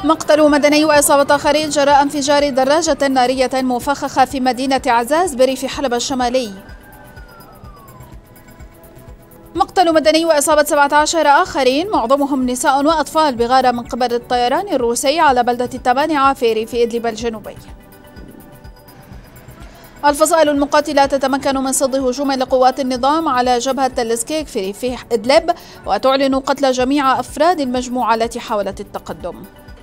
مقتل مدني وإصابة آخرين جراء انفجار دراجة نارية مفخخة في مدينة عزاز بريف حلب الشمالي. مقتل مدني وإصابة 17 آخرين معظمهم نساء وأطفال بغارة من قبل الطيران الروسي على بلدة التبانعة في ريف إدلب الجنوبي. الفصائل المقاتلة تتمكن من صد هجوم لقوات النظام على جبهة تلسكيك في ريف إدلب، وتعلن قتل جميع أفراد المجموعة التي حاولت التقدم.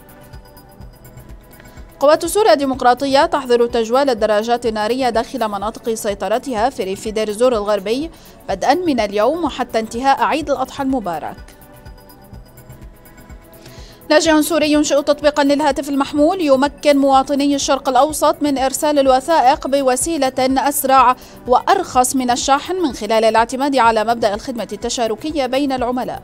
قوات سوريا الديمقراطية تحظر تجوال الدراجات النارية داخل مناطق سيطرتها في ريف دير الزور الغربي بدءا من اليوم وحتى انتهاء عيد الأضحى المبارك. لاجئ سوري ينشئ تطبيقا للهاتف المحمول يمكن مواطني الشرق الأوسط من إرسال الوثائق بوسيلة أسرع وأرخص من الشحن من خلال الاعتماد على مبدأ الخدمة التشاركية بين العملاء.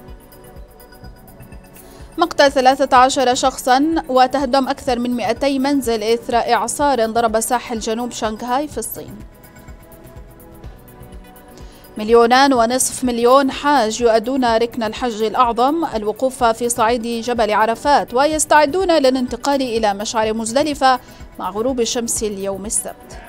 مقتل 13 شخصا وتهدم أكثر من 200 منزل إثر إعصار ضرب ساحل جنوب شنغهاي في الصين. 2.5 مليون حاج يؤدون ركن الحج الأعظم الوقوف في صعيد جبل عرفات ويستعدون للانتقال إلى مشعر مزدلفة مع غروب الشمس اليوم السبت.